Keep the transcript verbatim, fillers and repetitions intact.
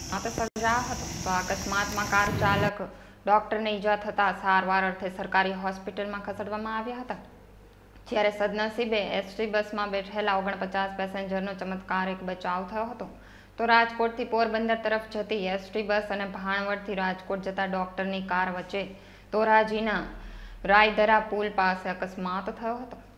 આ તો સર્જાયો હતો તો અકસ્માતમાં કાર ચાલક ડોક્ટરને ઈજા થતાં સારવાર અર્થે સરકારી હોસ્પિટલમાં ખસેડવામાં આવ્યા હતા, જ્યારે સદનસીબે એસટી બસમાં બેઠેલા ઓગણપચાસ પેસેન્જરનો ચમત્કારિક બચાવ થયો હતો. તો રાજકોટથી પોરબંદર તરફ જતી એસટી બસ અને ભાણવડથી રાજકોટ જતા ડોક્ટરની કાર વચ્ચે ધોરાજીના રાયધરા પુલ પાસે અકસ્માત થયો હતો.